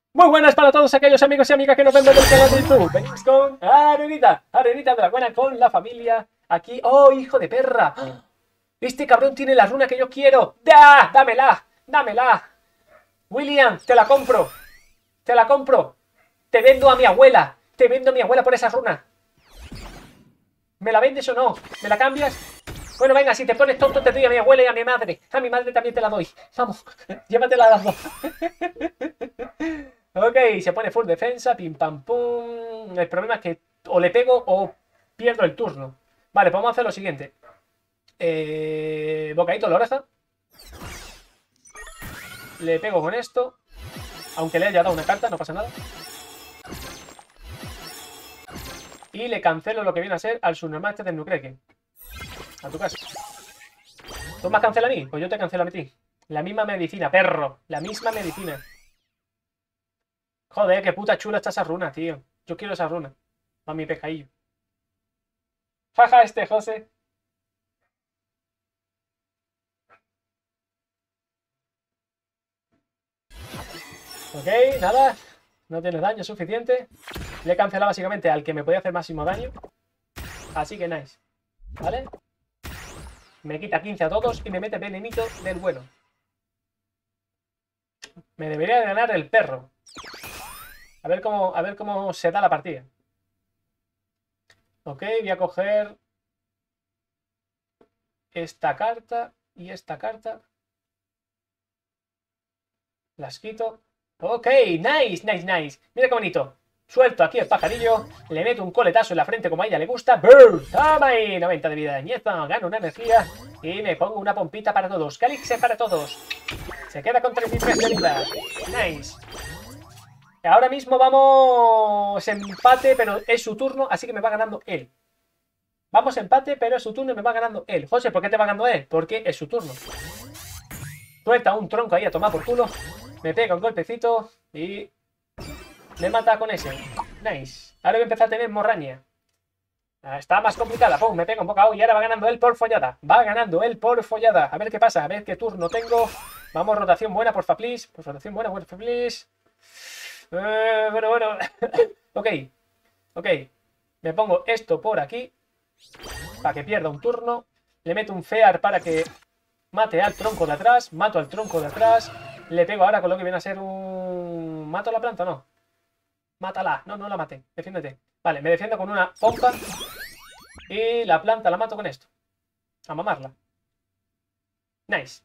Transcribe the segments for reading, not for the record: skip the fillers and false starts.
Muy buenas para todos aquellos amigos y amigas que nos ven desde el canal de YouTube. Venimos con Arenita, Arenita de la buena con la familia. Aquí, ¡oh, hijo de perra! Este cabrón tiene la runa que yo quiero. ¡Da! ¡Dámela! ¡Dámela! William, te la compro. Te la compro. Te vendo a mi abuela. Te vendo a mi abuela por esa runa. ¿Me la vendes o no? ¿Me la cambias? Bueno, venga, si te pones tonto te doy a mi abuela y a mi madre. A mi madre también te la doy. Vamos, llévatela a las dos. Ok, se pone full defensa, pim pam pum. El problema es que o le pego o pierdo el turno. Vale, pues vamos a hacer lo siguiente. Bocadito en la oreja. Le pego con esto. Aunque le haya dado una carta, no pasa nada. Y le cancelo lo que viene a ser al subnormal este del Nucreque. A tu casa. ¿Tú me has cancelado a mí? Pues yo te cancelo a ti. La misma medicina, perro. La misma medicina. Joder, qué puta chula está esa runa, tío. Yo quiero esa runa. A mi pescadillo. Jaja, este José. Ok, nada. No tiene daño suficiente. Le he cancelado básicamente al que me podía hacer máximo daño. Así que nice. ¿Vale? Me quita 15 a todos y me mete venenito del bueno. Me debería de ganar el perro. A ver cómo se da la partida. Ok, voy a coger esta carta y esta carta. Las quito. Ok, nice, nice, nice. Mira qué bonito. Suelto aquí el pajarillo. Le meto un coletazo en la frente como a ella le gusta. ¡Brr! ¡Toma ahí! 90 de vida de ñeza. Gano una energía. Y me pongo una pompita para todos. Calixte para todos. Se queda con 33 de vida. Nice. Ahora mismo vamos empate, pero es su turno, así que me va ganando él. Vamos empate, pero es su turno y me va ganando él. José, ¿por qué te va ganando él? Porque es su turno. Suelta un tronco ahí a tomar por culo. Me pega un golpecito y me mata con ese. Nice. Ahora voy a empezar a tener morraña. Está más complicada. Pum, me pega un bocado y ahora va ganando él por follada. Va ganando él por follada. A ver qué pasa, a ver qué turno tengo. Vamos, rotación buena, porfa, please. Pues rotación buena, porfa, please. Bueno. Ok. Ok. Me pongo esto por aquí. Para que pierda un turno. Le meto un fear para que mate al tronco de atrás. Mato al tronco de atrás. Le pego ahora con lo que viene a ser un... ¿Mato la planta o no? Mátala. No, no la maté. Defiéndete. Vale, me defiendo con una pompa. Y la planta la mato con esto. A mamarla. Nice.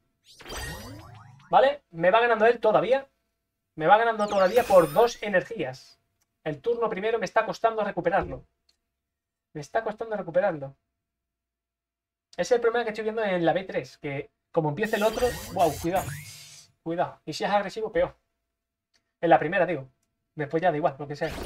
Vale, me va ganando él todavía. Me va ganando todavía por 2 energías. El turno primero me está costando recuperarlo. Me está costando recuperarlo. Ese es el problema que estoy viendo en la B3. Que como empiece el otro... Wow, cuidado. Cuidado. Y si es agresivo, peor. En la primera, digo. Después ya da igual, lo que sea.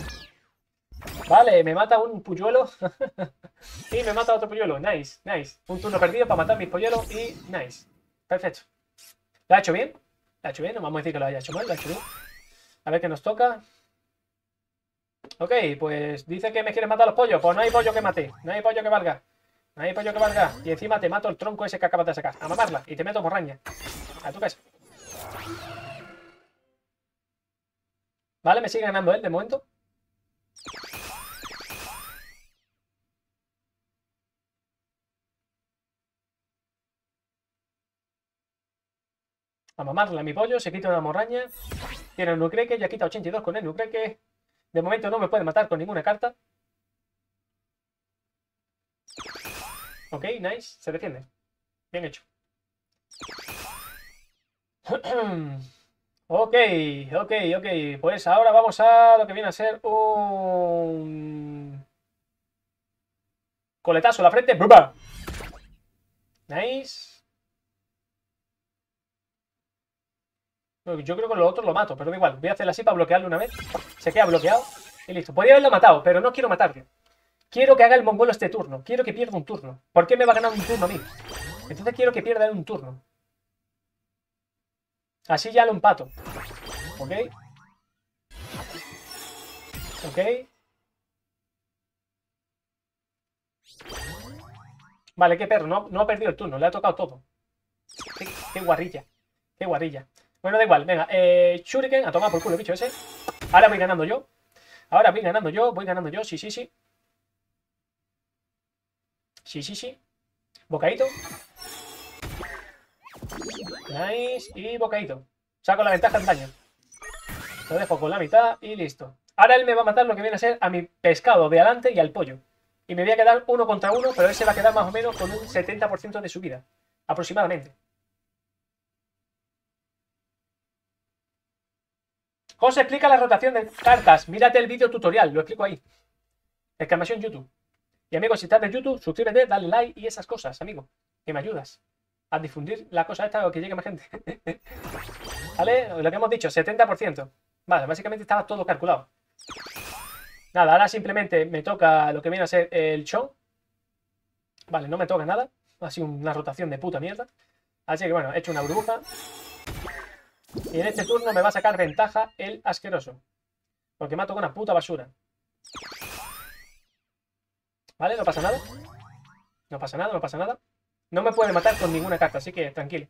Vale, me mata un polluelo. Y me mata otro polluelo. Nice, nice. Un turno perdido para matar mis polluelos y nice. Perfecto. ¿Lo ha hecho bien? ¿Lo ha hecho bien? No vamos a decir que lo haya hecho mal. Lo ha hecho bien. A ver qué nos toca. Ok, pues dice que me quiere matar los pollos. Pues no hay pollo que mate. No hay pollo que valga. No hay pollo que valga. Y encima te mato el tronco ese que acabas de sacar. A mamarla. Y te meto morraña. A tu casa. Vale, me sigue ganando él de momento. A mamarla mi pollo. Se quita una morraña. Tiene el nucreque. Ya quita 82 con el nucreque. De momento no me puede matar con ninguna carta. Ok, nice. Se defiende. Bien hecho. Ok. Pues ahora vamos a lo que viene a ser un... coletazo en la frente. ¡Bumba! Nice. Yo creo que lo otro lo mato, pero da igual. Voy a hacerla así para bloquearlo una vez. Se queda bloqueado. Y listo. Podría haberlo matado, pero no quiero matarlo. Quiero que haga el mongolo este turno. Quiero que pierda un turno. ¿Por qué me va a ganar un turno a mí? Entonces quiero que pierda él un turno. Así ya lo empato. Ok. Ok. Vale, qué perro. No ha perdido el turno. Le ha tocado todo. Qué guarrilla. Qué guarrilla. Bueno, da igual, venga, Shuriken, a tomar por culo el bicho ese. Ahora voy ganando yo. Ahora voy ganando yo, sí, sí, sí. Sí, sí, sí. Bocadito. Nice. Y bocadito. Saco la ventaja en daño. Lo dejo con la mitad y listo. Ahora él me va a matar lo que viene a ser a mi pescado de adelante y al pollo. Y me voy a quedar 1 contra 1, pero él se va a quedar más o menos con un 70% de su vida. Aproximadamente. José explica la rotación de cartas. Mírate el vídeo tutorial, lo explico ahí. Exclamación YouTube. Y amigos, si estás en YouTube, suscríbete, dale like y esas cosas, amigo. Que me ayudas a difundir la cosa esta o que llegue más gente. ¿Vale? Lo que hemos dicho, 70%. Vale, básicamente estaba todo calculado. Nada, ahora simplemente me toca lo que viene a ser el show. Vale, no me toca nada. Ha sido una rotación de puta mierda. Así que bueno, he hecho una burbuja. Y en este turno me va a sacar ventaja el asqueroso. Porque me ha tocado una puta basura. ¿Vale? No pasa nada. No pasa nada, no pasa nada. No me puede matar con ninguna carta, así que tranquilo.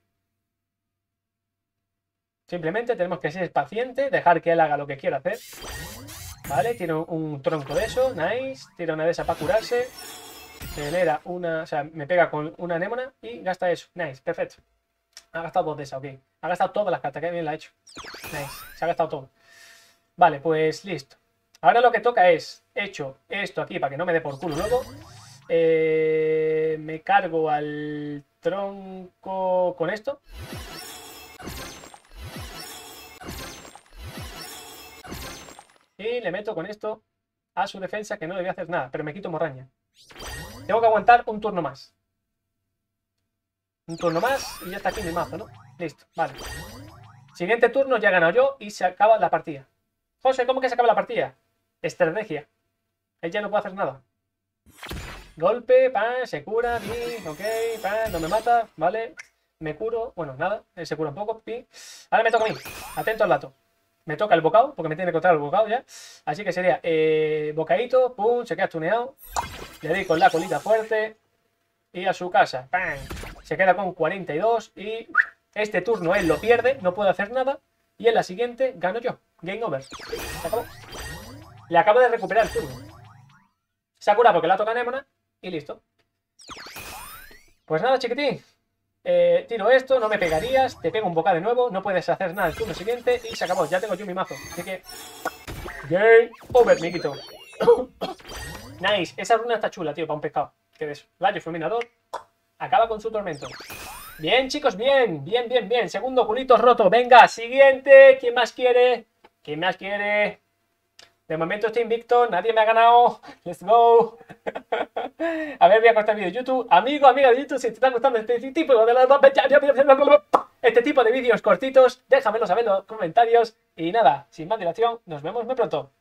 Simplemente tenemos que ser pacientes, dejar que él haga lo que quiera hacer. Vale, tiene un tronco de eso, nice. Tira una de esas para curarse. Genera una, o sea, me pega con una anémona y gasta eso. Nice, perfecto. Ha gastado 2 de esas, ok. Ha gastado todas las cartas, que bien la ha hecho. Nice, se ha gastado todo. Vale, pues listo. Ahora lo que toca es, hecho esto aquí para que no me dé por culo luego. Me cargo al tronco con esto. Y le meto con esto a su defensa, que no le voy a hacer nada, pero me quito morraña. Tengo que aguantar un turno más. Un turno más y ya está aquí mi mazo, ¿no? Listo, vale. Siguiente turno ya he ganado yo y se acaba la partida. José, ¿cómo que se acaba la partida? Estrategia. Él ya no puede hacer nada. Golpe, pan, se cura, pi, ok, pan, no me mata, vale. Me curo, bueno, nada, él se cura un poco, pi. Ahora me toca a mí, atento al dato. Me toca el bocado, porque me tiene que contar el bocado ya. Así que sería bocadito, pum, se queda tuneado. Le doy con la colita fuerte. Y a su casa, ¡pam! Se queda con 42 y este turno él lo pierde, no puede hacer nada. Y en la siguiente gano yo. Game over. Se acabó. Le acabo de recuperar el turno. Se ha curado porque la toca anémona y listo. Pues nada, chiquitín. Tiro esto, no me pegarías, te pego un bocado de nuevo, no puedes hacer nada el turno siguiente y se acabó. Ya tengo yo mi mazo. Así que... Game over, miquito. Nice. Esa runa está chula, tío, para un pescado. ¿Qué ves? Rayo fulminador. Acaba con su tormento. Bien, chicos, bien. Bien, bien, bien. Segundo culito roto. Venga, siguiente. ¿Quién más quiere? ¿Quién más quiere? De momento estoy invicto. Nadie me ha ganado. Let's go. A ver, voy a cortar el vídeo de YouTube. Amigo, amiga de YouTube, si te está gustando este tipo de vídeos cortitos, déjamelo saber en los comentarios. Y nada, sin más dilación, nos vemos muy pronto.